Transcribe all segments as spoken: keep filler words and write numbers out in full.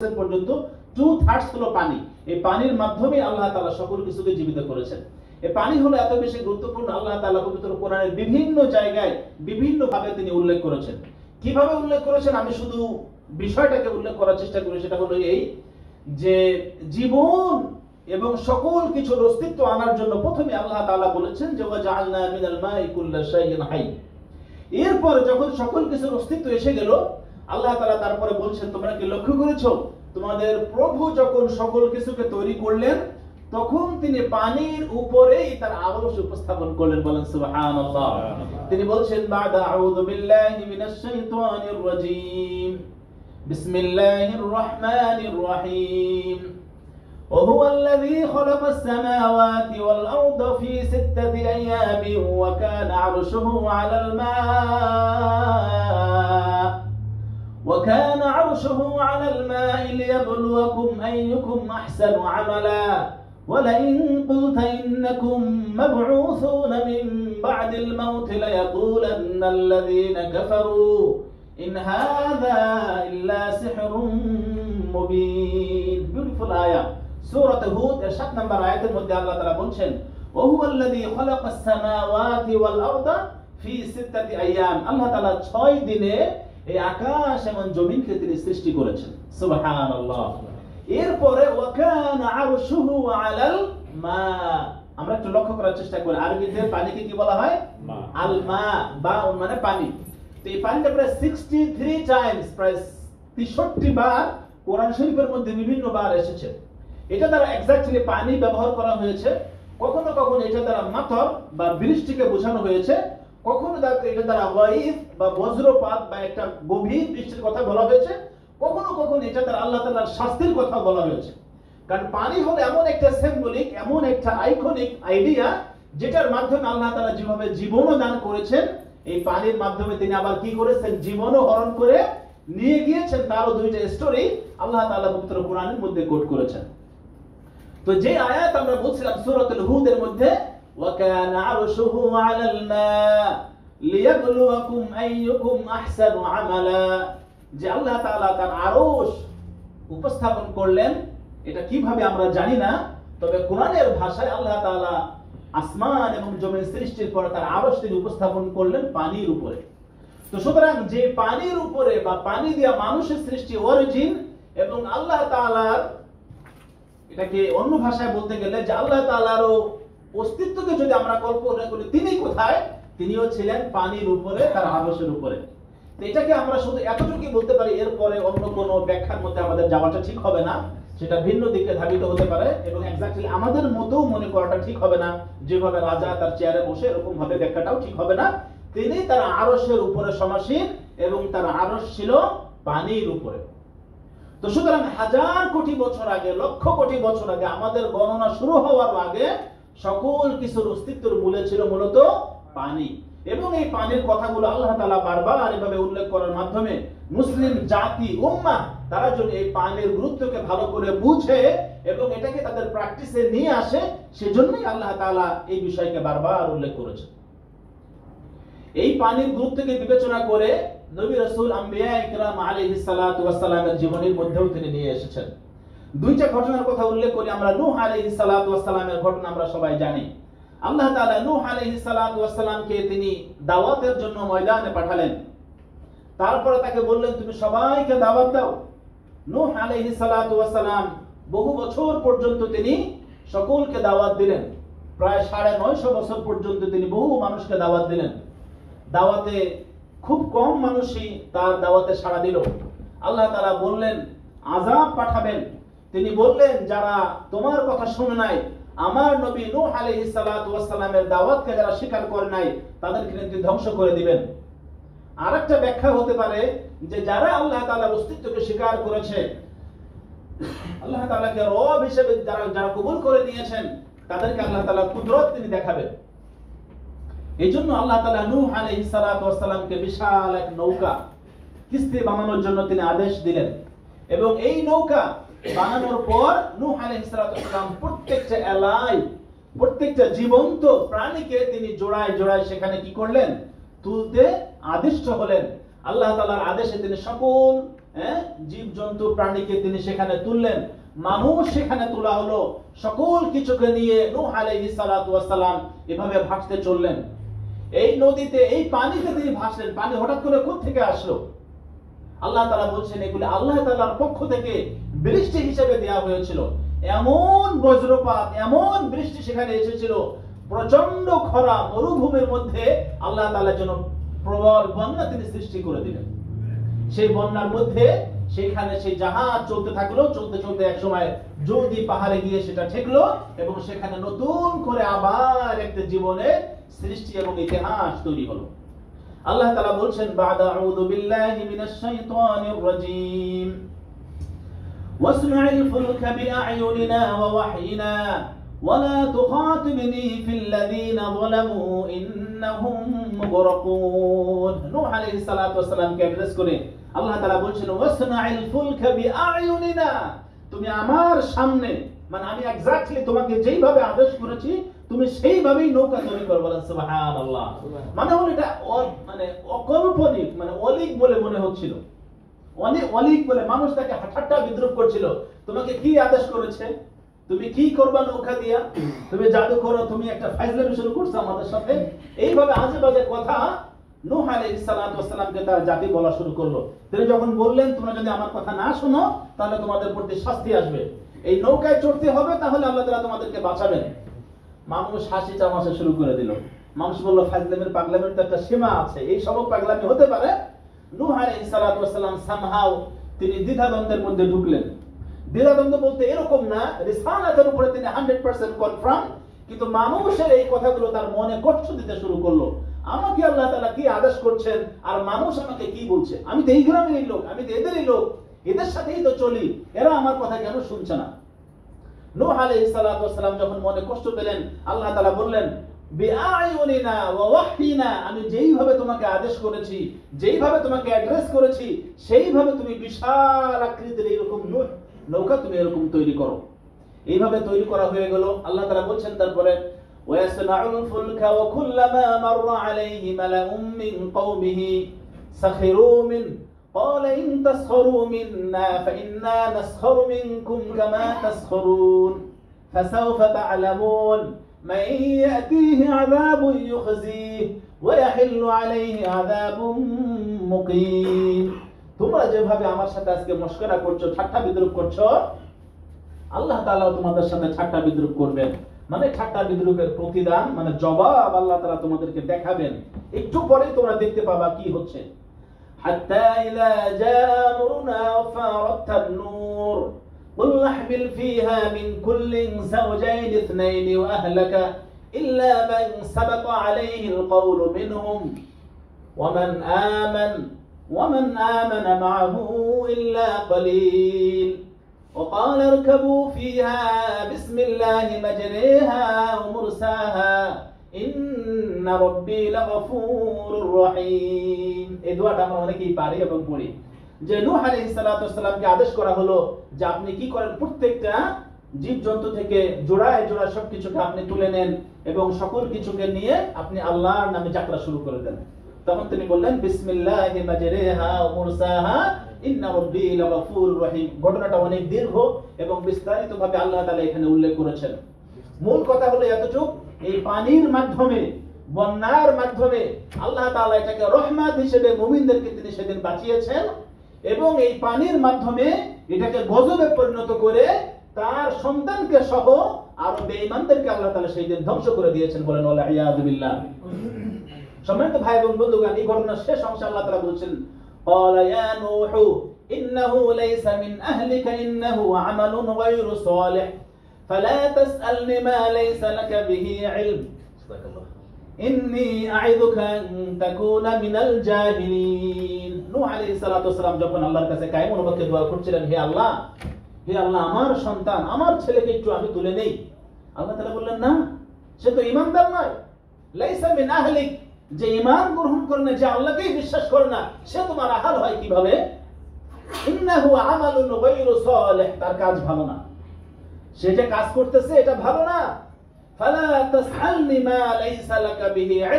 পর্যন্ত two thirds হলো পানি। এই পানির মাধ্যমে আল্লাহ তাআলা সকল কিছুকে জীবিত করেছেন। এই পানি হলো এত বেশি গুরুত্বপূর্ণ, আল্লাহ তাআলা পবিত্র কোরআনের বিভিন্ন জায়গায় বিভিন্ন ভাবে তিনি উল্লেখ করেছেন। কিভাবে উল্লেখ করেছেন আমি শুধু বিষয়টাকে উল্লেখ করার চেষ্টা করি, সেটা হলো এই যে জীবন এবং সকল কিছুর অস্তিত্ব আনার জন্য প্রথমে আল্লাহ তাআলা বলেছেন যে ওয়াজআলনা মিনাল মাই কুল্লা শাইইন হাই। এরপর যখন সকল কিছুর অস্তিত্ব এসে গেল, আল্লাহ তাআলা তারপরে বলছেন তোমরা কি লক্ষ্য করেছো তোমাদের প্রভু যখন সকল কিছুকে তৈরি করলেন তখন তিনি পানির উপরেই তার আরশ উপস্থাপন করলেন। বলেন সুবহানাল্লাহ। তিনি বলছেন বাদা আউযু বিল্লাহি মিনাশ শাইতানির রাজীম বিসমিল্লাহির রহমানির রহিম وهو الذي خلق السماوات والأرض في ستة أيام وكان عرشه على الماء وكان عرشه على الماء ليبلوكم أيكم أحسن عملا ولئن قلت إنكم مبعوثون من بعد الموت ليقولن الذين كفروا إن هذا إلا سحر مبين. Beautiful ayah. সূরা হুদ এর সাত নম্বর আয়াতের মধ্যে আল্লাহ তাআলা বলছেন ওয়াহুয়াল্লাযী খালাকাস সামাওয়াতি ওয়াল আরদা ফি সিত্তাতি আইয়াম। আল্লাহ তাআলা ছয় দিনে এই আকাশ এবং জমিনকে তিনি সৃষ্টি করেছেন। সুবহানাল্লাহ। এরপরে ওয়া কানা আরশুহু আলাল মা। আমরা একটু লক্ষ্য করার চেষ্টা করি আরবিতে পানিকে কি বলা হয়? আল মা। বা মানে পানি। তো এই পানিটা প্রায় ছিয়াশি টাইমস, প্রায় তেষট্টি বার কোরআন শরীফের মধ্যে বিভিন্ন বার এসেছে। এটা দ্বারা এক্স্যাক্টলি পানি ব্যবহার করা হয়েছে। কখনো কখনো এটা দ্বারা মাতর বা বৃষ্টিকে বোঝানো হয়েছে, কখনো এটা দ্বারা ওয়াইদ বা বজ্রপাত বা একটা গভীর বৃষ্টির কথা বলা হয়েছে, কখনো কখনো এটা দ্বারা আল্লাহ তাআলার শাস্তির কথা বলা হয়েছে। কারণ পানি হলো এমন একটা সিম্বলিক, এমন একটা আইকনিক আইডিয়া যেটার মাধ্যমে আল্লাহ তাআলা যেভাবে জীবনও দান করেছেন, এই পানির মাধ্যমে তিনি আবার কি করেছেন? জীবনও হরণ করে নিয়ে গিয়েছেন। তারও দুইটা স্টোরি আল্লাহ তাআলা পবিত্র কোরআনের মধ্যে কোট করেছেন। তো যে আয়াত আমরা বলছিলাম সূরাতুল হুদের মধ্যে ওয়া কানা আরশুহু আলাল মা লিয়াবলুয়াকুম আইয়ুকুম আহসানু আমালা, যে আল্লাহ তাআলা তার আরশ উপস্থাপন করলেন। এটা কিভাবে আমরা জানি না, তবে কোরআনের ভাষায় আল্লাহ তাআলা আসমান এবং জমিন সৃষ্টির পর তার আরশ তিনি উপস্থাপন করলেন পানির উপরে। তো সুতরাং যে পানির উপরে বা পানি দিয়া মানুষের সৃষ্টি অরিজিন, এবং আল্লাহ তাআলার এটাকে অন্য ভাষায় বলতে গেলে যে আল্লাহ তাআলারও অস্তিত্বকে যদি আমরা কল্পনা করি তিনি কোথায়? তিনিও ছিলেন পানির উপরে, তার আরশের উপরে। তো এটাকে আমরা শুধু এতটুকুই বলতে পারি, এরপরে অন্য কোনো ব্যাখ্যার মধ্যে আমাদের যাওয়াটা ঠিক হবে না, সেটা ভিন্ন দিকে ধাবিত হতে পারে এবং এক্স্যাক্টলি আমাদের মতও মনে করাটা ঠিক হবে না। যেভাবে রাজা তার চেয়ারে বসে এরকম ভাবে ব্যাখ্যাটাও ঠিক হবে না। তিনি তার আরশের উপরে সমাসীন এবং তার আরশ ছিল পানির উপরে। তো সুতরাং হাজার কোটি বছর আগে, লক্ষ কোটি বছর আগে, আমাদের গণনা শুরু হওয়ার আগে সকল কিছুর অস্তিত্বের মূলে ছিল মূলত পানি। এবং এই পানির কথাগুলো আল্লাহ তাআলা বারবার এভাবে উল্লেখ করার মাধ্যমে মুসলিম জাতি উম্মাহ তারা যদি এই পানির গুরুত্বকে ভালো করে বুঝে এবং এটাকে তাদের প্র্যাকটিসে নিয়ে আসে, সেজন্যই আল্লাহ তাআলা এই বিষয়কে বারবার উল্লেখ করেছেন। এই পানির গুরুত্বকে বিবেচনা করে নবী রাসূল আম্বিয়া ইকরাম আলাইহিস সালাতু ওয়াস সালামের জীবনের মধ্যেও তিনি নিয়ে এসেছেন। দুইটা ঘটনার কথা উল্লেখ করি আমরা। নূহ আলাইহিস সালাতু ওয়াস সালামের ঘটনা আমরা সবাই জানি। আল্লাহ তাআলা নূহ আলাইহিস সালাতু ওয়াস সালামকে তিনি দাওয়াতের জন্য ময়দানে পাঠালেন। তারপরে তাকে বললেন তুমি সবাইকে দাওয়াত দাও। নূহ আলাইহিস সালাতু ওয়াস সালাম বহু বছর পর্যন্ত তিনি সকলকে দাওয়াত দিলেন। প্রায় সাড়ে নয়শো বছর পর্যন্ত তিনি বহু মানুষকে দাওয়াত দিলেন। দাওয়াতে খুব কম মানুষই তার দাওয়াতে সাড়া দিল। আল্লাহ তাআলা বললেন আযাব পাঠাবেন। তিনি বললেন যারা তোমার কথা শুনে নাই, আমার নবী নূহ আলাইহিস সালাতু ওয়াস সালামের দাওয়াতকে যারা স্বীকার করে নাই, তাদেরকে তিনি ধ্বংস করে দিবেন। আরেকটা ব্যাখ্যা হতে পারে যে যারা আল্লাহ তাআলার অস্তিত্বকে স্বীকার করেছে, আল্লাহ তাআলাকে রব হিসেবে যারা যারা কবুল করে নিয়েছেন, তাদেরকে আল্লাহ তাআলা কুদরত তিনি দেখাবেন। এই জন্য আল্লাহ তাআলা নূহ আলাইহিস সালাতু ওয়াস সালামকে বিশাল এক নৌকা কিস্তি বানানোর জন্য তিনি আদেশ দিলেন। এবং এই নৌকা বানানোর পর নূহ আলাইহিস সালাতু ওয়াস সালাম প্রত্যেকটা এলাই, প্রত্যেকটা জীবন্ত প্রাণীকে তিনি জোড়ায় জোড়ায় সেখানে কি করলেন? তুলতে আদিষ্ট হলেন। আল্লাহ তাআলার আদেশে তিনি সকল হ্যাঁ জীব জন্তু প্রাণীকে তিনি সেখানে তুললেন, মানুষ সেখানে তোলা হলো, সকল কিছুকে নিয়ে নূহ আলাইহিস সালাতু ওয়াস সালাম এভাবে ভাসতে চললেন। এই নদীতে, এই পানিতে তিনি ভাসলেন। পানি হঠাৎ করে কোথা থেকে আসলো? আল্লাহ তাআলা বলছেন এগুলো আল্লাহ তাআলার পক্ষ থেকে বৃষ্টি হিসেবে দেওয়া হয়েছিল। এমন বজ্রপাত, এমন বৃষ্টি সেখানে এসেছিল, প্রচন্ড খরা মরুভূমির মধ্যে আল্লাহ তাআলা যেন প্রবল বন্যা তিনি সৃষ্টি করে দিলেন। সেই বন্যার মধ্যে সেখানে সেই জাহাজ চলতে থাকলো, চলতে চলতে এক সময় জৌদি পাহাড়ে গিয়ে সেটা ঠেকলো এবং সেখানে নতুন করে আবার একটা জীবনের সৃষ্টি এবং ইতিহাস তৈরি হলো। আল্লাহ তাআলা বলছেন বা'দা আউযু বিল্লাহি মিনাশ শাইতানির রাজীম ওয়াসনা'িল ফুলকা বিআ'য়ুনিনা ওয়া ওয়াহয়িনা ওয়া লা তুখাতিবনি ফিল্লাযীনা যালামু ইন্নাহুম মুগরাকুন। নূহ আলাইহিস সালাতু ওয়াস সালামকে অ্যাড্রেস করে আল্লাহ তাআলা বলছেন ওয়াসনা'িল ফুলকা বিআ'য়ুনিনা, তুমি আমার সামনে, মানে আমি এক্স্যাক্টলি তোমাকে যেইভাবে আদেশ করেছি তুমি সেইভাবেই নৌকা তৈরি করো। বলেন সুবহানাল্লাহ। মানে হলো এটা মানে অকল্পনিক, মানে অলিক বলে মনে হচ্ছিল, অনেক অলিক বলে মানুষ তাকে ঠাট্টা বিদ্রুপ করছিল। তোমাকে কি আদেশ করেছে? তুমি কি করবা নৌকা দিয়া? তুমি জাদু করো, তুমি একটা ফাইজলামি শুরু করছো আমাদের সাথে। এইভাবে আজে বাজে কথা নূহ আলাইহিস সালাতু ওয়াস সালামকে তার জাতি বলা শুরু করলো। তিনি যখন বললেন তোমরা যদি আমার কথা না শোনো তাহলে তোমাদের প্রতি শাস্তি আসবে, এই নৌকায় চড়তে হবে, তাহলে আল্লাহ তাআলা তোমাদেরকে বাঁচাবেন। মানুষ হাসি তামাশা শুরু করে দিল। মানুষ বলল ফাজলামির পাগলামির তো একটা সীমা আছে, এই সব পাগলামি হতে পারে। নূহ আলাইহিস সালাতু ওয়াস সালাম সামহাও তিনি দ্বিধাদ্বন্দ্বের মধ্যে ঢুকলেন। দ্বিধাদ্বন্দ্ব বলতে এরকম না, রিসালাতের উপরে তিনি একশো পার্সেন্ট কনফার্ম, কিন্তু মানুষের এই কথাগুলো তার মনে কষ্ট দিতে শুরু করলো। আমাকে আল্লাহ তাআলা কি আদেশ করছেন আর মানুষ আমাকে কি বলছে? আমি তো এই গ্রামেরই লোক, আমি তো এদেরই লোক, এদের সাথেই তো চলি, এরা আমার কথা কেন শুনছে না? নূহ আলাইহিস সালাতু ওয়াস সালাম যখন মনে কষ্ট পেলেন, আল্লাহ তাআলা বললেন বিআ'য়ুনিনা ওয়া ওয়াহয়িনা, আমি যেইভাবে তোমাকে আদেশ করেছি, যেইভাবে তোমাকে অ্যাড্রেস করেছি, সেইভাবে তুমি বিশাল আকৃতির এরকম নৌকা তুমি এরকম তৈরি করো। এইভাবে তৈরি করা হয়ে গেল। আল্লাহ তাআলা বলছেন তারপরে ওয়াসনাউল ফুলকা ওয়া কুল্লামা মাররা আলাইহি মালাউম মিন কওমিহি সাখিরু মিন قال إن تسخروا منا فإنا نسخر منكم كما تسخرون فسوف تعلمون من يأتيه عذاب يخزيه ويحل عليه عذاب مقيم। তোমরা যেভাবে আমার সাথে আজকে মশকরা করছো, ঠাট্টা বিদ্রুপ করছো, আল্লাহ তাআলা তোমাদের সাথে ঠাট্টা বিদ্রুপ করবেন। মানে ঠাট্টা বিদ্রুপের প্রতিদান, মানে জবাব আল্লাহ তাআলা তোমাদেরকে দেখাবেন। একটু পরেই তোমরা দেখতে পাবা কি হচ্ছে। حتى إذا جاء أمرنا وفارت النور قل احمل فيها من كل زوجين اثنين وأهلك إلا من سبق عليه القول منهم ومن آمن ومن آمن معه إلا قليل وقال اركبوا فيها بسم الله مجريها ومرساها ইন্না রাব্বি লাগফুরুর রহিম। এই দোয়াটা আমরা অনেকেই পারি এবং পড়ি, যে নূহ আলাইহিস সালাতু ওয়াস সালামকে আদেশ করা হলো যে আপনি কি করেন, প্রত্যেকটা জীবজন্তু থেকে জোড়ায় জোড়ায় সবকিছুকে আপনি তুলে নেন এবং সকল কিছুকে নিয়ে আপনি আল্লাহর নামে যাত্রা শুরু করে দেন। তখন তিনি বললেন বিসমিল্লাহি মাজরিহা ওয়া মুরসাহা ইন্না রাব্বি লাগফুরুর রহিম। ঘটনাটা অনেক দীর্ঘ এবং বিস্তারিতভাবে আল্লাহ তাআলা এখানে উল্লেখ করেছেন। মূল কথা হলো এতটুকু, এই পানির মাধ্যমে, বন্যার মাধ্যমে আল্লাহ তাআলা এটাকে রহমত হিসেবে মুমিনদেরকে তিনি সেদিন বাঁচিয়েছেন এবং এই পানির মাধ্যমে এটাকে গজবে পরিণত করে তার সন্তানকে সহ আরো বেঈমানদেরকে আল্লাহ তাআলা সেই দিন ধ্বংস করে দিয়েছেন। বলেন ওয়া ইয়াযু বিল্লাহ। সম্মানিত ভাই এবং বন্ধুগণ, এই ঘটনার শেষ অংশে আল্লাহ তাআলা বলেন ক্বালা ইয়া নূহু ইন্নাহু লাইসা মিন আহলিকা ইন্নাহু আমালুন গায়রু সালিহ فلا تسألني ما ليس لك به علم إني أعظك أن تكون من الجاهلين। নূহ আলাইহিস সালাতু ওয়াস সালাম যখন আল্লাহর কাছে কায়েম অনুবাদে দোয়া করছিলেন, হে আল্লাহ, হে আল্লাহ, আমার সন্তান, আমার ছেলেকে একটু আমি তুলে নেই। আল্লাহ তাআলা বললেন না, সে তো ঈমানদার নয়। লাইসা মিন আহলিক, যে ঈমান গ্রহণ করে না, যে আল্লাহকেই বিশ্বাস করে না, সে তোমার আহাল হয় কিভাবে? ইন্নাহু আমালুন গায়রু সালিহ, তার কাজ ভালো না, সে যে কাজ করতেছে এটা ভালো না। ফালা তাসআলনি মা লাইসা লাকা বিহি ইলম,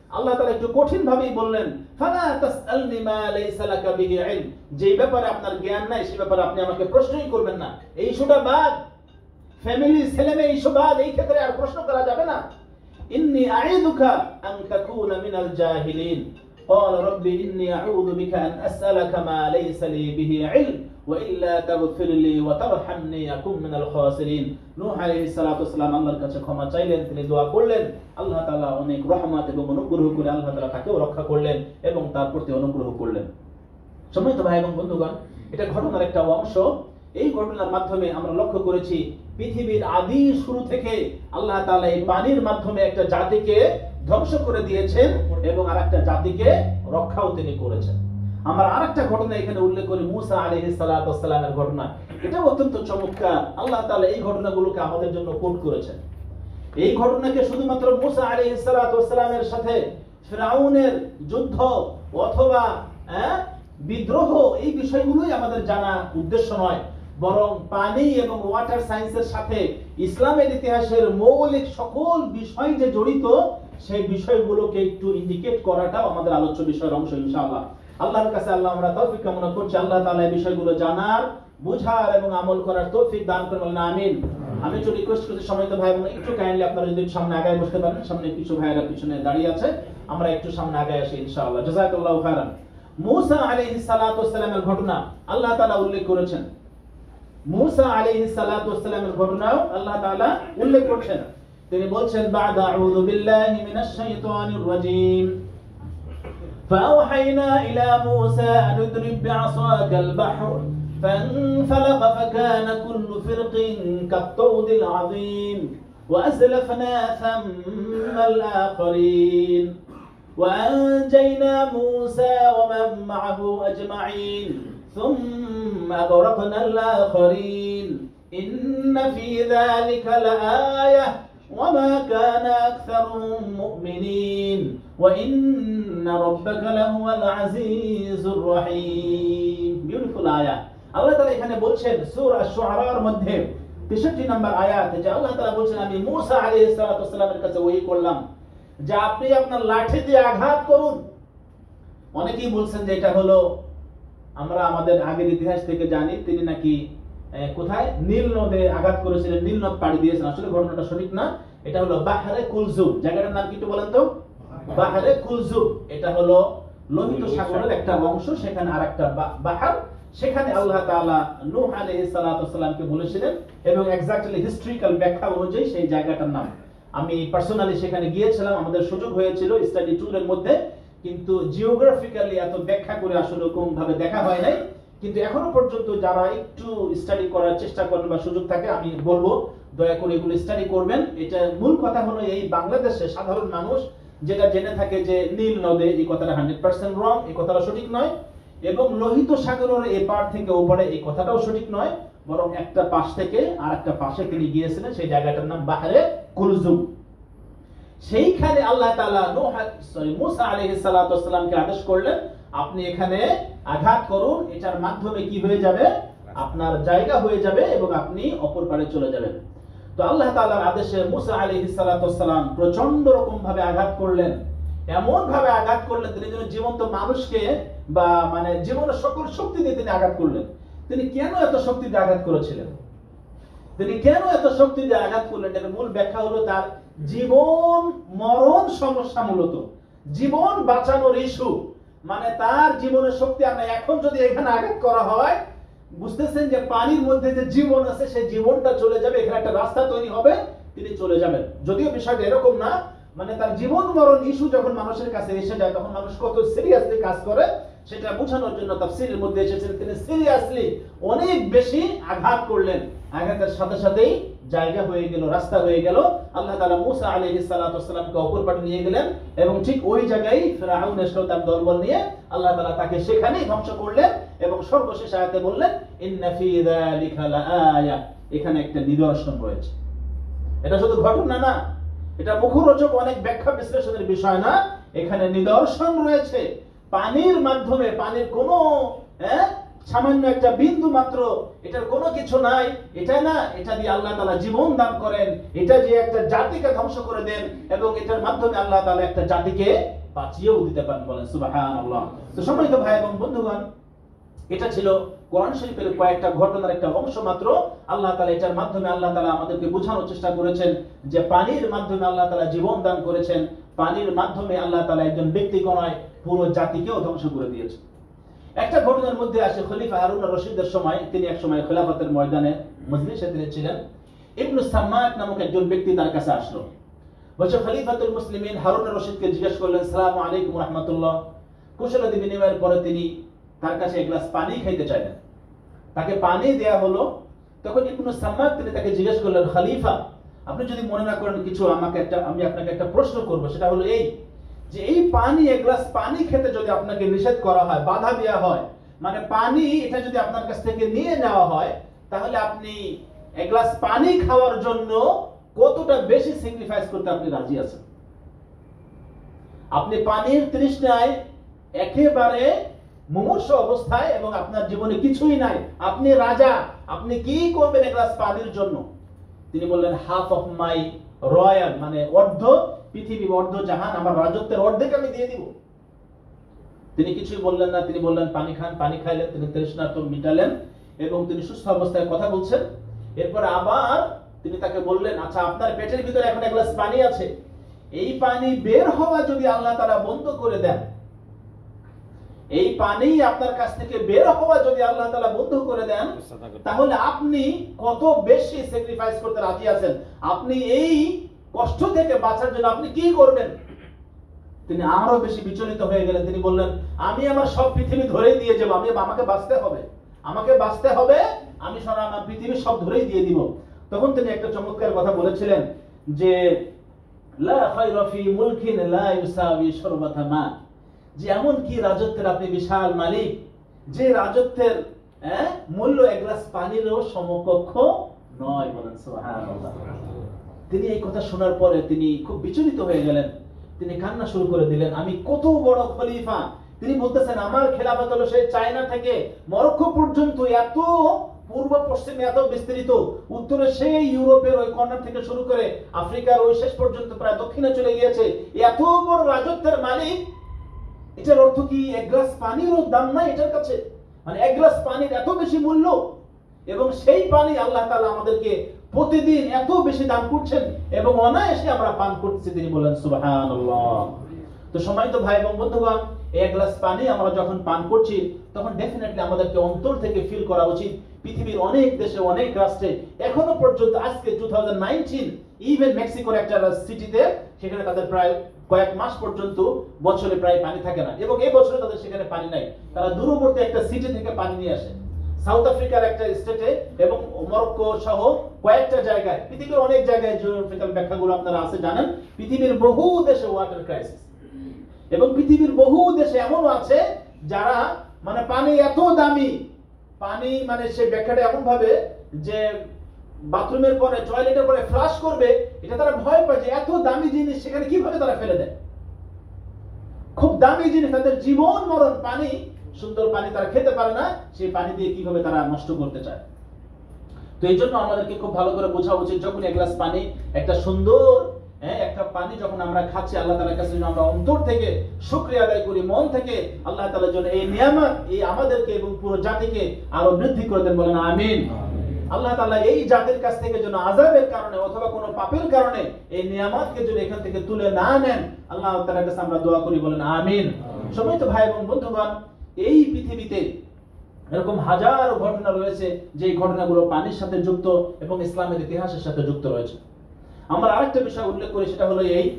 আল্লাহ তাআলা একটু কঠিন ভাবেই বললেন, ফালা তাসআলনি মা লাইসা লাকা বিহি ইলম, যে ব্যাপারে আপনার জ্ঞান নাই সে ব্যাপারে আপনি আমাকে প্রশ্নই করবেন না। এই ইস্যুটা বাদ, ফ্যামিলি ছেলেমেয়ে ইস্যু বাদ, এই ক্ষেত্রে আর প্রশ্ন করা যাবে না। ইন্নী আইযুকা আন তাকুনা মিনাল জাহিলিন قال رب إني أعوذ بك أن أسألك ما ليس لي به علم وإلا تغفر لي وترحمني أكن من الخاسرين। নূহ আলাইহিস সালাতু ওয়াস সালাম আল্লাহর কাছে ক্ষমা চাইলেন, তিনি দোয়া করলেন, আল্লাহ তাআলা অনেক রহমত এবং অনুগ্রহ করে আল্লাহ তাআলা তাকেও রক্ষা করলেন এবং তার প্রতি অনুগ্রহ করলেন। সম্মানিত ভাই এবং বন্ধুগণ, এটা ঘটনার একটা অংশ। এই ঘটনার মাধ্যমে আমরা লক্ষ্য করেছি পৃথিবীর আদি শুরু থেকে আল্লাহ তাআলা এই পানির মাধ্যমে একটা জাতিকে ধ্বংস করে দিয়েছেন এবং আরেকটা জাতিকে রক্ষাও তিনি করেছেন। আমরা আরেকটা ঘটনা এখানে উল্লেখ করি, মুসা আলাইহিস সালাতু ওয়াস সালামের ঘটনা। এটা অত্যন্ত চমৎকার। আল্লাহ তাআলা এই ঘটনাগুলোকে আমাদের জন্য কোট করেছেন। এই ঘটনাকে শুধুমাত্র মুসা আলাইহিস সালাতু ওয়াস সালামের সাথে ফিরআউনের যুদ্ধ অথবা বিদ্রোহ, এই বিষয়গুলোই আমাদের জানা উদ্দেশ্য নয়, বরং পানি এবং ওয়াটার সায়েন্সের সাথে ইসলামের ইতিহাসের মৌলিক সকল বিষয় যে জড়িত, সেই বিষয়গুলোকে একটু ইন্ডিকেট করাটাও আমাদের আলোচ্য বিষয়ের অংশ ইনশাআল্লাহ। আল্লাহর কাছে আল্লাহ আমরা তৌফিক কামনা করছি, আল্লাহ তাআলা এই বিষয়গুলো জানার, বুঝার এবং আমল করার তৌফিক দান করুন, বলেন আমিন। আমি একটু রিকোয়েস্ট করছি সম্মানিত ভাই বোন, একটু কাইন্ডলি আপনারা যদি সামনে আগায় বসতে পারেন, সামনে কিছু ভাইয়েরা পিছনে দাঁড়িয়ে আছে, আমরা একটু সামনে আগায় আসি ইনশাআল্লাহ। জাযাকাল্লাহু খাইরান। মুসা আলাইহিস সালাতু ওয়াস সালামের ঘটনা আল্লাহ তাআলা উল্লেখ করেছেন। মুসা আলাইহিস সালাতু ওয়াস সালামের ঘটনাও আল্লাহ তাআলা উল্লেখ করেছেন। তিনি বলছেন, বা'দা আউযু বিল্লাহি মিনাশ শাইতানির রাজীম فأوحينا إلى موسى أن اضرب بعصاك البحر فانفلق فكان كل فرق كالطود العظيم وأزلفنا ثم الآخرين وأنجينا موسى ومن معه أجمعين ثم أغرقنا الآخرين إن في ذلك لآية وما كان أكثرهم مؤمنين وإن ربك لهو العزيز الرحيم। বিউটিফুল আয়াত। আল্লাহ তাআলা এখানে বলছেন সূরা আশ-শুআরার মধ্যে তেষট্টি নম্বর আয়াতে যে আল্লাহ তাআলা বলছেন, আমি মুসা আলাইহিস সালাতু ওয়াস সালামের কাছে ওহী করলাম যে আপনি আপনার লাঠি দিয়ে আঘাত করুন। অনেকেই বলছেন যে এটা হলো, আমরা আমাদের আগের ইতিহাস থেকে জানি তিনি নাকি কোথায় নীল নদে আঘাত করেছিলেন, নীল নদ পাড়ি দিয়েছেন। আসলে ঘটনাটা সঠিক না, এটা হলো বাহরে কুলজুম। জায়গাটার নাম কি একটু বলেন তো? বাহরে কুলজুম। এটা হলো লোহিত সাগরের একটা অংশ, সেখানে আরেকটা বাহর, সেখানে আল্লাহ তাআলা নূহ আলাইহিস সালাতু ওয়াস সালামকে বলেছিলেন এবং এক্স্যাক্টলি হিস্ট্রিক্যাল ব্যাখ্যা অনুযায়ী সেই জায়গাটার নাম। আমি পার্সোনালি সেখানে গিয়েছিলাম, আমাদের সুযোগ হয়েছিল স্টাডি ট্যুরের মধ্যে, কিন্তু জিওগ্রাফিক্যালি এত ব্যাখ্যা করে আসলে কোন ভাবে দেখা হয় নাই। কিন্তু এখনো পর্যন্ত যারা একটু স্টাডি করার চেষ্টা করেন বা সুযোগ থাকে, আমি বলবো দয়া করে এগুলো স্টাডি করবেন। এটা মূল কথা হলো, এই বাংলাদেশে সাধারণ মানুষ যেটা জেনে থাকে যে নীল নদে, এই কথাটা হান্ড্রেড পার্সেন্ট রং, এই কথাটা সঠিক নয়। এবং লোহিত সাগরের এই পার থেকে ওপারে, এই কথাটাও সঠিক নয়, বরং একটা পাশ থেকে আর একটা পাশে তিনি গিয়েছিলেন, সেই জায়গাটার নাম বাহরে কুলজুম। সেইখানে আল্লাহ তাআলা নূহ সরি মুসা আলাইহিস সালাতু ওয়াস সালামকে আদেশ করলেন, আপনি এখানে আঘাত করুন, এটার মাধ্যমে কি হয়ে যাবে, আপনার জায়গা হয়ে যাবে এবং আপনি অপর পারে চলে যাবেন। তো আল্লাহ তাআলার আদেশে মুসা আলাইহিস সালাতু ওয়াস সালাম প্রচন্ড রকম ভাবে আঘাত করলেন, এমন ভাবে আঘাত করলেন তিনি যেন জীবন্ত মানুষকে বা মানে জীবনের সকল শক্তি দিয়ে তিনি আঘাত করলেন। তিনি কেন এত শক্তি দিয়ে আঘাত করেছিলেন, তিনি কেন এত শক্তি দিয়ে আঘাত করলেন, এর মূল ব্যাখ্যা হলো তার জীবন মরণ সমস্যা, মূলত জীবন বাঁচানোর ইস্যু। মানে তার জীবনের শক্তি আমরা এখন যদি এখানে আঘাত করা হয়, বুঝতেছেন যে পানির মধ্যে যে জীবন আছে সেই জীবনটা চলে যাবে, এখানে একটা রাস্তা তৈরি হবে, তিনি চলে যাবেন। যদিও বিষয়টা এরকম না, মানে তার জীবন মরণ ইস্যু যখন মানুষের কাছে এসে যায় তখন মানুষ কত সিরিয়াসলি কাজ করে সেটা বোঝানোর জন্য তাফসীরের মধ্যে এসেছেন তিনি সিরিয়াসলি অনেক বেশি আঘাত করলেন। আঘাতের সাথে সাথেই জায়গা হয়ে গেল, রাস্তা হয়ে গেল। আল্লাহ তাআলা মুসা আলাইহিস সালাতু ওয়াস সালামকে অপর পারে নিয়ে গেলেন এবং ঠিক ওই জায়গায় ফিরআউন এসে তার দলবল নিয়ে আল্লাহ তাআলা তাকে সেখানেই ধ্বংস করলেন এবং সর্বশেষ আয়াতে বললেন, ইন্না ফি যালিকা লাআয়া, এখানে একটা নিদর্শন রয়েছে। এটা শুধু ঘটনা না, এটা মুখরোচক অনেক ব্যাখ্যা বিশ্লেষণের বিষয় না, এখানে নিদর্শন রয়েছে। পানির মাধ্যমে, পানির কোনো হ্যাঁ সামান্য একটা বিন্দু মাত্র, এটার কোনো কিছু নাই, এটা না, এটা দিয়ে আল্লাহ তাআলা জীবন দান করেন, এটা যে একটা জাতিকে ধ্বংস করে দেন এবং এটার মাধ্যমে আল্লাহ তাআলা একটা জাতিকে বাঁচিয়েও দিতে পারেন, বলেন সুবহানাল্লাহ। তো সম্মানিত ভাই এবং বন্ধুগণ, এটা ছিল কোরআন শরীফের কয়েকটা ঘটনার একটা অংশ মাত্র। আল্লাহ তাআলা এটার মাধ্যমে আল্লাহ তাআলা আমাদেরকে বোঝানোর চেষ্টা করেছেন যে পানির মাধ্যমে আল্লাহ তাআলা জীবন দান করেছেন, পানির মাধ্যমে আল্লাহ তাআলা একজন ব্যক্তিকে নয় পুরো জাতিকেও ধ্বংস করে দিয়েছেন। একটা ঘটনার মধ্যে আসে খলিফা হারুন আর রশিদের সময়, তিনি এক সময় খেলাফতের ময়দানে মজলিসে তিনি ছিলেন। ইবনু সাম্মাক নামক একজন ব্যক্তি তার কাছে আসলো, বলছে খলিফাতুল মুসলিমিন হারুন আর রশিদকে জিজ্ঞেস করলেন, আসসালামু আলাইকুম ওয়া রাহমাতুল্লাহ। কুশলাদি বিনিময়ের পরে তিনি তার কাছে এক গ্লাস পানি খাইতে চাইলেন, তাকে পানি দেয়া হলো। তখন ইবনু সাম্মাক তিনি তাকে জিজ্ঞেস করলেন, খলিফা আপনি যদি মনে না করেন কিছু, আমাকে একটা আমি আপনাকে একটা প্রশ্ন করব, সেটা হলো এই যে এই পানি, এক গ্লাস পানি খেতে যদি আপনাকে নিষেধ করা হয়, বাধা দেওয়া হয়, মানে পানি এটা যদি আপনার কাছ থেকে নিয়ে নেওয়া হয়, তাহলে আপনি এক গ্লাস পানি খাওয়ার জন্য কতটা বেশি স্যাক্রিফাইস করতে আপনি রাজি আছেন? আপনি পানির তৃষ্ণায় একেবারে মুমূর্ষু অবস্থায় এবং আপনার জীবনে কিছুই নাই, আপনি রাজা, আপনি কি করবেন এক গ্লাস পানির জন্য? তিনি বললেন, হাফ অফ মাই রয়্যাল, মানে অর্ধ পৃথিবী, অর্ধ জাহান, আমার রাজত্বের অর্ধেক আমি দিয়ে দিব। তিনি কিছুই বললেন না, তিনি বললেন পানি খান। পানি খাইলেন, তিনি তৃষ্ণা তো মিটালেন এবং তিনি সুস্থ অবস্থায় কথা বলছেন। এরপর আবার তিনি তাকে বললেন, আচ্ছা আপনার পেটের ভিতরে এখন এক গ্লাস পানি আছে, এই পানি বের হওয়া যদি আল্লাহ তাআলা বন্ধ করে দেন, এই পানি আপনার কাছ থেকে বের হওয়া যদি আল্লাহ তাআলা বন্ধ করে দেন, তাহলে আপনি কত বেশি স্যাক্রিফাইস করতে রাজি আছেন? আপনি এই কষ্ট থেকে বাঁচার জন্য আপনি কি করবেন? তিনি আরো বেশি বিচলিত হয়ে গেলেন। তিনি বললেন, আমি আমার সব পৃথিবী ধরেই দিয়ে যাব, আমি আমাকে বাঁচতে হবে, আমাকে বাঁচতে হবে, আমি সারা আমার পৃথিবী সব ধরেই দিয়ে দিব। তখন তিনি একটা চমৎকার কথা বলেছিলেন যে লা খায়রা ফি মুলকিন লা ইউসাবি শারবাতা মা, যে এমন কি রাজত্বের আপনি বিশাল মালিক, যে রাজত্বের হ্যাঁ মূল্য এক গ্লাস পানিরও সমকক্ষ নয়, বলেন সুবহানাল্লাহ। তিনি এই কথা শোনার পরে তিনি খুব বিচলিত হয়ে গেলেন, তিনি কান্না শুরু করে দিলেন, আমি কত বড় খলিফা। তিনি বলতেছেন আমার খেলাফত হলো সেই চায়না থেকে মরক্কো পর্যন্ত, এত পূর্ব পশ্চিমে এত বিস্তৃত, উত্তরে সেই ইউরোপের ওই কর্নার থেকে শুরু করে আফ্রিকার ওই শেষ পর্যন্ত প্রায় দক্ষিণে চলে গিয়েছে, এত বড় রাজত্বের মালিক। এটার অর্থ কি এক গ্লাস পানিরও দাম নাই এটার কাছে? মানে এক গ্লাস পানির এত বেশি মূল্য, এবং সেই পানি আল্লাহ তাআলা আমাদেরকে প্রতিদিন এত বেশি দান করছেন এবং অনায়াসে আমরা পান করতেছি। তিনি বলেন সুবহানাল্লাহ। তো সম্মানিত ভাই এবং বন্ধুগণ, এক গ্লাস পানি আমরা যখন পান করছি, তখন ডেফিনেটলি আমাদেরকে অন্তর থেকে ফিল করা উচিত পৃথিবীর অনেক দেশে, অনেক রাষ্ট্রে এখনো পর্যন্ত, আজকে দুই হাজার উনিশ, ইভেন মেক্সিকোর একটা সিটিতে, সেখানে তাদের প্রায় কয়েক মাস পর্যন্ত বছরে প্রায় পানি থাকে না, এবং এই বছরে তাদের সেখানে পানি নাই। তারা দূরবর্তী একটা সিটি থেকে পানি নিয়ে আসে, সাউথ আফ্রিকার একটা স্টেটে এবং মরক্কো সহ কয়েকটা জায়গায়, পৃথিবীর অনেক জায়গায় জিওগ্রাফিক্যাল ব্যাখ্যাগুলো আপনারা আছে জানেন, পৃথিবীর বহু দেশে ওয়াটার ক্রাইসিস, এবং পৃথিবীর বহু দেশে এমনও আছে যারা মানে পানি এত দামি, পানি মানে সে ব্যাখ্যাটা এমন ভাবে যে বাথরুমের পরে, টয়লেটের পরে ফ্লাশ করবে, এটা তারা ভয় পায় যে এত দামি জিনিস সেখানে কিভাবে তারা ফেলে দেয়। খুব দামি জিনিস, তাদের জীবন মরণ পানি, সুন্দর পানি তারা খেতে পারে না, সেই পানি দিয়ে কিভাবে তারা নষ্ট করতে চায়। তো এই জন্য আমাদেরকে খুব ভালো করে বোঝা উচিত, যখন এক গ্লাস পানি, একটা সুন্দর হ্যাঁ একটা পানি যখন আমরা খাচ্ছি, আল্লাহ তাআলার কাছে আমরা অন্তর থেকে শুকরিয়া আদায় করি, মন থেকে আল্লাহ তাআলার জন্য এই নিয়ামত, এই আমাদেরকে এবং পুরো জাতিকে আরো বৃদ্ধি করে দেন, বলেন আমিন। আল্লাহ তাআলা এই জাতির কাছ থেকে যেন আযাবের কারণে অথবা কোনো পাপের কারণে এই নিয়ামতকে যদি এখান থেকে তুলে না নেন, আল্লাহ তাআলার কাছে আমরা দোয়া করি, বলেন আমিন। সম্মানিত ভাই এবং বন্ধুগণ, এই পৃথিবীতে এরকম হাজারো ঘটনা রয়েছে যে ঘটনাগুলো পানির সাথে যুক্ত এবং ইসলামের ইতিহাসের সাথে যুক্ত রয়েছে। আমরা আরেকটা বিষয় উল্লেখ করি, সেটা হলো এই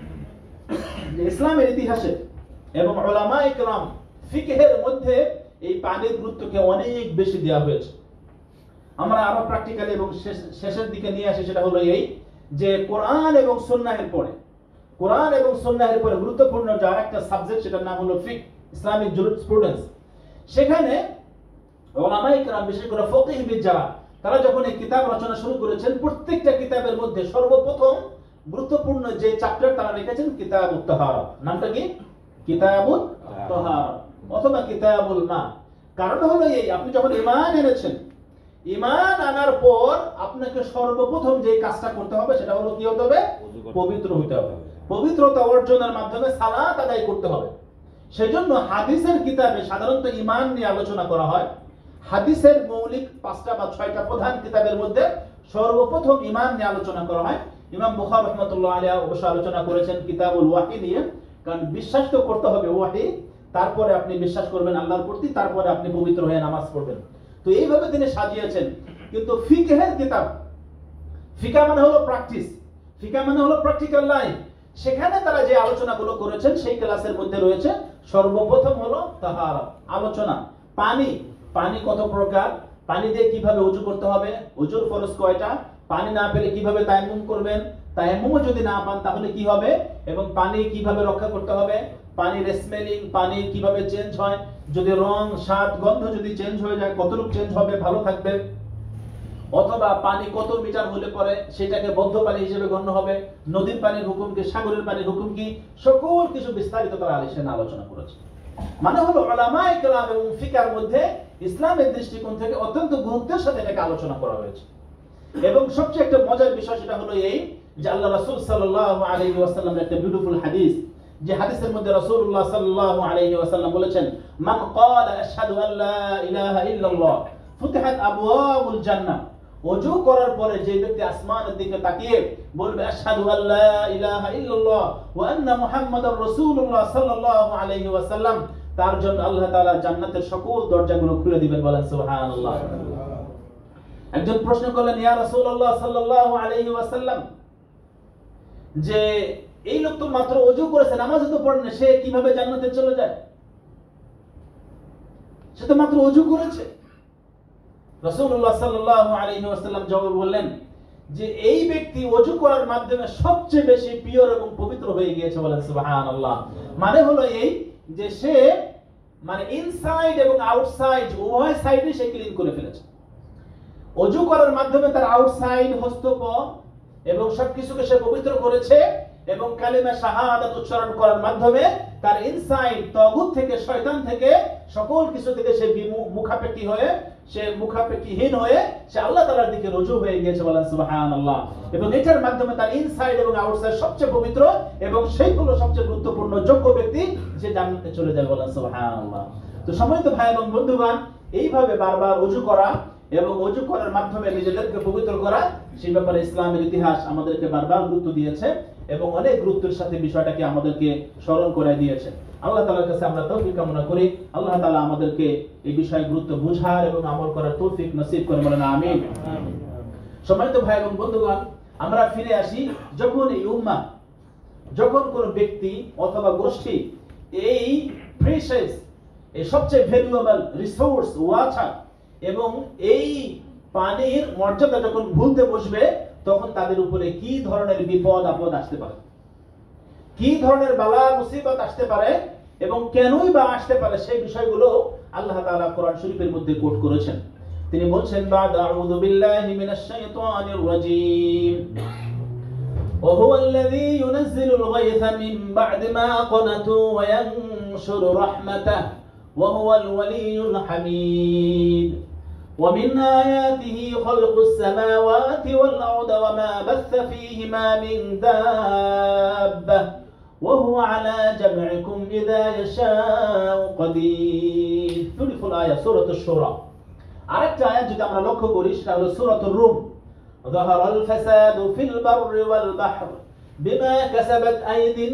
যে ইসলামের ইতিহাসে এবং উলামায়ে কেরাম ফিকহের মধ্যে এই পানির গুরুত্বকে অনেক বেশি দেওয়া হয়েছে। আমরা আরো প্র্যাকটিক্যালি এবং শেষের দিকে নিয়ে আসি, সেটা হলো এই যে কোরআন এবং সুন্নাহের পরে, কোরআন এবং সুন্নাহের পরে গুরুত্বপূর্ণ যে আরেকটা সাবজেক্ট, সেটার নাম হলো ফিকহ, ইসলামিক জুরিসপ্রুডেন্স। সেখানে উলামায়ে কেরাম, বিশেষ করে ফকিহবিদ যারা, তারা যখন এই কিতাব রচনা শুরু করেছেন, প্রত্যেকটা কিতাবের মধ্যে সর্বপ্রথম গুরুত্বপূর্ণ যে চ্যাপ্টার তারা লিখেছেন কিতাবুত তাহারা। নামটা কি? কিতাবুত তাহারা অথবা কিতাবুল মা। কারণ হলো এই, আপনি যখন ঈমান এনেছেন, ঈমান আনার পর আপনাকে সর্বপ্রথম যে কাজটা করতে হবে সেটা হলো কি হতে হবে? পবিত্র হতে হবে। পবিত্রতা অর্জনের মাধ্যমে সালাত আদায় করতে হবে। সেজন্য হাদিসের কিতাবে সাধারণত ঈমান নিয়ে আলোচনা করা হয়। হাদিসের মৌলিক পাঁচটা বা ছয়টা প্রধান কিতাবের মধ্যে সর্বপ্রথম ঈমান নিয়ে আলোচনা করা হয়। ইমাম বুখারী রাহমাতুল্লাহ আলাইহি অবশ্য আলোচনা করেছেন কিতাবুল ওয়াহি নিয়ে, কারণ বিশ্বাস তো করতে হবে ওয়াহি, তারপরে আপনি বিশ্বাস করবেন আল্লাহর প্রতি, তারপরে আপনি পবিত্র হয়ে নামাজ পড়বেন। তো এইভাবে তিনি সাজিয়েছেন। কিন্তু ফিকহের কিতাব, ফিকা মানে হলো প্র্যাকটিস, ফিকা মানে হলো প্র্যাকটিক্যাল লাইফ, সেখানে তারা যে আলোচনাগুলো করেছেন সেই ক্লাসের মধ্যে রয়েছে সর্বপ্রথম হলো তাহারা আলোচনা। পানি, পানি কত প্রকার, পানি দিয়ে কিভাবে ওযু করতে হবে, ওযুর ফরজ কয়টা, পানি না পেলে কিভাবে তায়াম্মুম করবেন, তায়াম্মুমও যদি না পান তাহলে কি হবে, এবং পানি কিভাবে রক্ষা করতে হবে, পানির স্মেলিং, পানি কিভাবে চেঞ্জ হয়, যদি রং স্বাদ গন্ধ যদি চেঞ্জ হয়ে যায় কতটুকু চেঞ্জ হবে ভালো থাকবে, অথবা পানি কত মিটার হলে পরে সেটাকে বদ্ধ পানি হিসেবে গণ্য হবে, নদীর পানির হুকুম কি, সাগরের পানির হুকুম কি, সকল কিছু বিস্তারিত তারা আলিশান আলোচনা করেছে। মানে হলো উলামায়ে কেরাম এবং ফিকার মধ্যে ইসলামের দৃষ্টিকোণ থেকে অত্যন্ত গুরুত্বের সাথে এটাকে আলোচনা করা হয়েছে। এবং সবচেয়ে একটা মজার বিষয় সেটা হলো এই যে আল্লাহ রাসূল সাল্লাল্লাহু আলাইহি ওয়াসাল্লামের একটা বিউটিফুল হাদিস, যে হাদিসের মধ্যে রাসূলুল্লাহ সাল্লাল্লাহু আলাইহি ওয়াসাল্লাম বলেছেন, মান ক্বালা আশহাদু আল্লা ইলাহা ইল্লাল্লাহ ফুতিহাত আবওয়াবুল জান্নাহ। ওযু করার পরে যে ব্যক্তি আসমানের দিকে তাকিয়ে বলবে আশহাদু আল্লা ইলাহা ইল্লাল্লাহ ওয়া আন্না মুহাম্মাদার রাসূলুল্লাহ সাল্লাল্লাহু আলাইহি ওয়াসাল্লাম, তার জন্য আল্লাহ তাআলা জান্নাতের সকল দরজাগুলো খুলে দিবেন। বলেন সুবহানাল্লাহ। একজন প্রশ্ন করলেন, ইয়া রাসূলুল্লাহ সাল্লাল্লাহু আলাইহি ওয়াসাল্লাম, যে এই লোক তো মাত্র ওযু করেছে, নামাজও তো পড়ে না, সে কিভাবে জান্নাতে চলে যায়? সে তো মাত্র ওযু করেছে। রাসূলুল্লাহ সাল্লাল্লাহু আলাইহি ওয়াসাল্লাম জবাব বললেন যে এই ব্যক্তি ওযু করার মাধ্যমে সবচেয়ে বেশি পিওর এবং পবিত্র হয়ে গিয়েছে। বলেন সুবহানাল্লাহ। মানে হলো এই যে সে মানে ইনসাইড এবং আউটসাইড উভয় সাইডে সে ক্লিন করে ফেলেছে। ওযু করার মাধ্যমে তার আউটসাইড হস্তপদ এবং সবকিছুকে সে পবিত্র করেছে, এবং কালিমা শাহাদাত উচ্চারণ করার মাধ্যমে তার ইনসাইড তাগুত থেকে, শয়তান থেকে, সকল কিছু থেকে সে মুখাপেক্ষী হয়ে, সে মুখাপেক্ষীহীন হয়ে সে আল্লাহ তাআলার দিকে রুজু হয়ে গিয়েছে। বলেন সুবহানাল্লাহ। এবং এটার মাধ্যমে তার ইনসাইড এবং আউটসাইড সবচেয়ে পবিত্র, এবং সেই হলো সবচেয়ে গুরুত্বপূর্ণ যোগ্য ব্যক্তি যে জান্নাতে চলে যায়। বলেন সুবহানাল্লাহ। তো সম্মানিত ভাই এবং বন্ধুগণ, এইভাবে বারবার ওযু করা এবং ওযু করার মাধ্যমে নিজেদেরকে পবিত্র করা, সেই ব্যাপারে ইসলামের ইতিহাস আমাদেরকে বারবার গুরুত্ব দিয়েছে এবং অনেক গুরুত্বের সাথে বিষয়টাকে আমাদেরকে স্মরণ করে দিয়েছে। আল্লাহ তাআলার কাছে আমরা তৌফিক কামনা করি, আল্লাহ তাআলা আমাদেরকে এই বিষয়ে গুরুত্ব বুঝার এবং আমল করার তৌফিক নসিব করে, বলেন আমিন। সম্মানিত ভাই এবং বন্ধুগণ, আমরা ফিরে আসি, যখন এই উম্মাহ, যখন কোন ব্যক্তি অথবা গোষ্ঠী এই প্রেশাস, এই সবচেয়ে ভ্যালুয়েবল রিসোর্স ওয়াটার এবং এই পানির মর্যাদা যখন ভুলতে বসবে, তখন তাদের উপরে কি ধরনের বিপদ আপদ আসতে পারে, কি ধরনের বালা মুসিবত আসতে পারে এবং কেনই বা আসতে পারে, সেই বিষয়গুলো আল্লাহ তাআলা কোরআন শরীফের মধ্যে কোট করেছেন। তিনি বলছেন, বা'দ আউযু বিল্লাহি মিনাশ শাইতানির রাজীম ওয়া হুয়াল্লাযী ইউনাজ্জিলুল গায়থা মিন বা'দি মা ক্বানাতু ওয়া ইয়ানশুরু রাহমাতাহু ওয়া হুয়াল ওয়ালিয়্যুল হামীদ ومن آياته خلق السماوات والأرض وما بث فيهما من دابة وهو على جمعكم إذا يشاء قدير. Beautiful ayah, سورة الشورى. আরেকটা আয়াত যদি আমরা লক্ষ্য করি সেটা হলো সূরাতুর রুম, ظهر الفساد في البر والبحر بما كسبت أيدي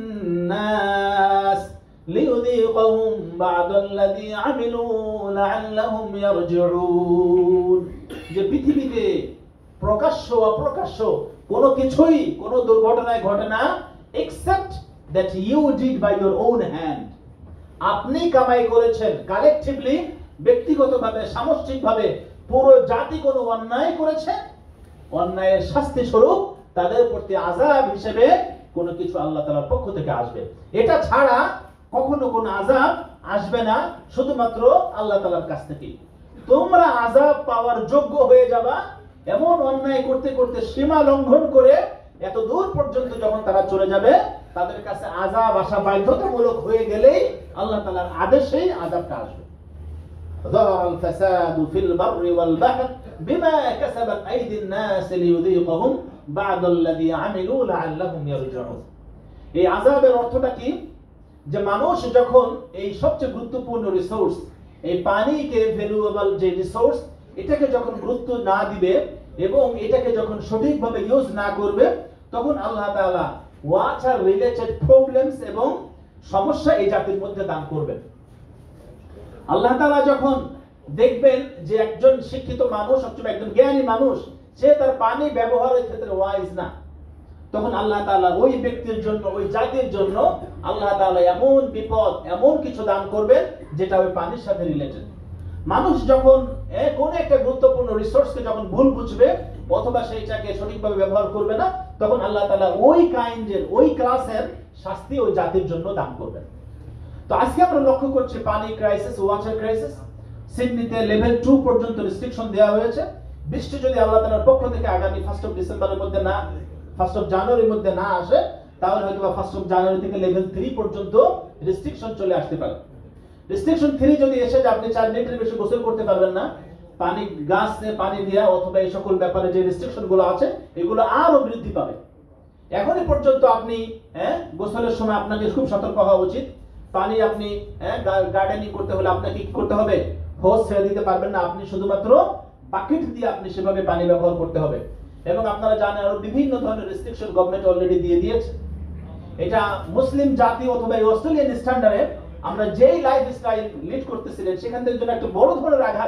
الناس ليذيقهم بعض الذي عملوا لعلهم يرجعون. যে পৃথিবীতে প্রকাশ্য অপ্রকাশ্য কোনো কিছুই কোনো দুর্ঘটনায় ঘটে না except that you did by your own hand. আপনি কামাই করেছেন, কালেকটিভলি, ব্যক্তিগতভাবে, সামষ্টিকভাবে পুরো জাতি কোনো অন্যায় করেছে, অন্যায়ের শাস্তি স্বরূপ তাদের প্রতি আযাব হিসেবে কোনো কিছু আল্লাহ তাআলার পক্ষ থেকে আসবে। এটা ছাড়া কখনো কোনো আযাব আসবে না, শুধুমাত্র আল্লাহ তাআলার কাছ থেকে। তোমরা আযাব পাওয়ার যোগ্য হয়ে যাবা এমন অন্যায় করতে করতে, সীমা লঙ্ঘন করে এত দূর পর্যন্ত যখন তারা চলে যাবে, তাদের কাছে আযাব আসা বাধ্যতামূলক হয়ে গেলেই আল্লাহ তাআলার আদেশেই আযাবটা আসবে। ظهر الفساد في البر والبحر بما كسبت أيدي الناس ليذيقهم بعض الذي عملوا لعلهم يرجعون. এই আযাবের অর্থটা কি, যে মানুষ যখন এই সবচেয়ে গুরুত্বপূর্ণ রিসোর্স এই পানিকে, ভ্যালুয়েবল যে রিসোর্স, এটাকে যখন গুরুত্ব না দিবে এবং এটাকে যখন সঠিকভাবে ইউজ না করবে, তখন আল্লাহ তাআলা ওয়াটার রিলেটেড প্রবলেমস এবং সমস্যা এই জাতির মধ্যে দান করবেন। আল্লাহ তাআলা যখন দেখবেন যে একজন শিক্ষিত মানুষ অথবা একজন জ্ঞানী মানুষ সে তার পানি ব্যবহারের ক্ষেত্রে ওয়াইজ না, তখন আল্লাহ তাআলা ওই ব্যক্তির জন্য, ওই জাতির জন্য আল্লাহ তাআলা এমন বিপদ, এমন কিছু দান করবেন যেটা ওই পানির সাথে রিলেটেড। মানুষ যখন কোন একটা গুরুত্বপূর্ণ রিসোর্সকে যখন ভুল বুঝবে অথবা সেইটাকে সঠিকভাবে ব্যবহার করবে না, তখন আল্লাহ তাআলা ওই কাইন্ডের, ওই ক্লাসের শাস্তি ওই জাতির জন্য দান করবেন। তো আজকে আমরা লক্ষ্য করছি পানি ক্রাইসিস, ওয়াটার ক্রাইসিস। সিডনিতে লেভেল টু পর্যন্ত রেস্ট্রিকশন দেওয়া হয়েছে। বৃষ্টি যদি আল্লাহ তাআলার পক্ষ থেকে আগামী ফার্স্ট অফ ডিসেম্বরের মধ্যে না, ফার্স্ট অফ জানুয়ারির মধ্যে না আসে, তাহলে হয়তো ফার্স্ট অফ জানুয়ারি থেকে লেভেল থ্রি পর্যন্ত রেস্ট্রিকশন চলে আসতে পারে। রেস্ট্রিকশন থ্রি যদি এসে যে আপনি চার মিনিটের বেশি গোসল করতে পারবেন না, পানি গাছে পানি দেওয়া অথবা এই সকল ব্যাপারে যে রেস্ট্রিকশন গুলো আছে এগুলো আরো বৃদ্ধি পাবে। এখনই পর্যন্ত আপনি হ্যাঁ গোসলের সময় আপনাকে খুব সতর্ক হওয়া উচিত। পানি আপনি গার্ডেনিং করতে হলে আপনাকে কি করতে হবে, হোস ছেড়ে দিতে পারবেন না, আপনি শুধুমাত্র বাকেট দিয়ে আপনি সেভাবে পানি ব্যবহার করতে হবে। এবং আপনারা জানেন আরো বিভিন্ন ধরনের রেস্ট্রিকশন গভর্নমেন্ট অলরেডি দিয়ে দিয়েছে। এটা মুসলিম জাতি অথবা এই অস্ট্রেলিয়ান স্ট্যান্ডার্ডে আমরা যেই লাইফস্টাইল লিড করতেছিলেন সেখান থেকে জন্য একটা বড় ধরনের আঘাত।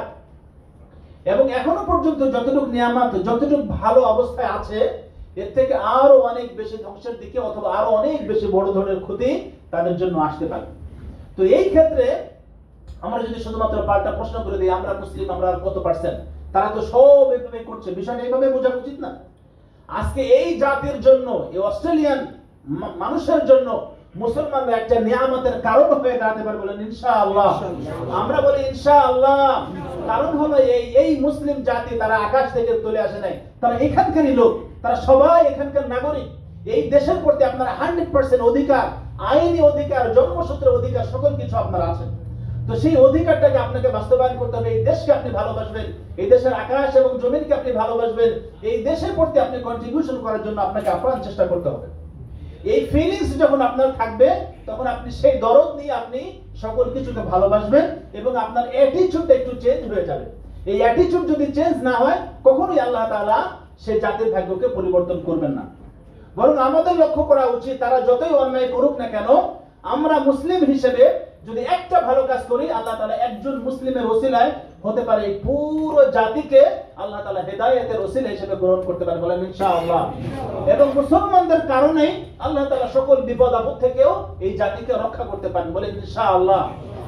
এবং এখনো পর্যন্ত যতটুকু নিয়ামত, যতটুকু ভালো অবস্থায় আছে, এর থেকে আরো অনেক বেশি ধ্বংসের দিকে অথবা আরো অনেক বেশি বড় ধরনের ক্ষতি তাদের জন্য আসতে পারে। তো এই ক্ষেত্রে আমরা যদি শুধুমাত্র পাল্টা প্রশ্ন করে দিই আমরা মুসলিম, আমরা কত পার্সেন্ট, তারা তো সব এইভাবে করছে, বিষয়টা এইভাবে বোঝা উচিত না। আজকে এই জাতির জন্য, এই অস্ট্রেলিয়ান মানুষের জন্য মুসলমানরা একটা নিয়ামতের কারণ হয়ে দাঁড়াতে পারে, বলেন ইনশাআল্লাহ। আমরা বলি ইনশাআল্লাহ। কারণ হলো এই এই মুসলিম জাতি তারা আকাশ থেকে চলে আসে নাই, তারা এখানকারই লোক, তারা সবাই এখানকার নাগরিক। এই দেশের প্রতি আপনার হান্ড্রেড পার্সেন্ট অধিকার, আইনি অধিকার, জন্মসূত্রের অধিকার, সকল কিছু আপনার আছে। তো সেই অধিকারটাকে আপনাকে বাস্তবায়ন করতে হবে। এই দেশকে আপনি ভালোবাসবেন, এই দেশের আকাশ এবং জমিনকে আপনি ভালোবাসবেন, এই দেশের প্রতি আপনি কন্ট্রিবিউশন করার জন্য আপনাকে আপ্রাণ চেষ্টা করতে হবে। এই ফিলিংস যখন আপনার থাকবে তখন আপনি সেই দরদ নিয়ে আপনি সকল কিছুকে ভালোবাসবেন এবং আপনার অ্যাটিটিউডটা একটু চেঞ্জ হয়ে যাবে। এই অ্যাটিটিউড যদি চেঞ্জ না হয় কখনোই আল্লাহ তাআলা সেই জাতির ভাগ্যকে পরিবর্তন করবেন না। বরং আমাদের লক্ষ্য করা উচিত তারা যতই অন্যায় করুক না কেন, আমরা মুসলিম হিসেবে যদি একটা ভালো কাজ করি, আল্লাহ তাআলা একজন মুসলিমের ওসিলায় হতে পারে এই পুরো জাতিকে আল্লাহ তাআলা হেদায়েতের ওসিলা হিসেবে গ্রহণ করতে পারে, বলেন ইনশাআল্লাহ। এবং মুসলমানদের কারণেই আল্লাহ তাআলা সকল বিপদ আপদ থেকেও এই জাতিকে রক্ষা করতে পারেন, বলেন ইনশাআল্লাহ।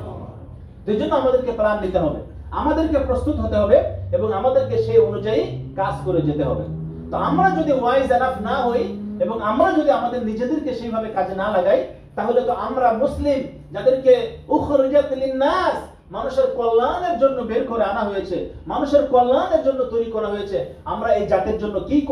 এই জন্য আমাদেরকে প্ল্যান নিতে হবে, আমাদেরকে প্রস্তুত হতে হবে এবং আমাদেরকে সেই অনুযায়ী কাজ করে যেতে হবে। তো আমরা যদি ওয়াইজ এনাফ না হই এবং আমরা যদি আমাদের নিজেদেরকে সেইভাবে কাজে না লাগাই, তাহলে তো আমরা মুসলিম যাদেরকে উখরিজাত লিন-নাস, মানুষের কল্যাণের জন্য বের করে আনা হয়েছে, মানুষের কল্যাণের জন্য তৈরি করা হয়েছে, আমরা এই জাতির জন্য কি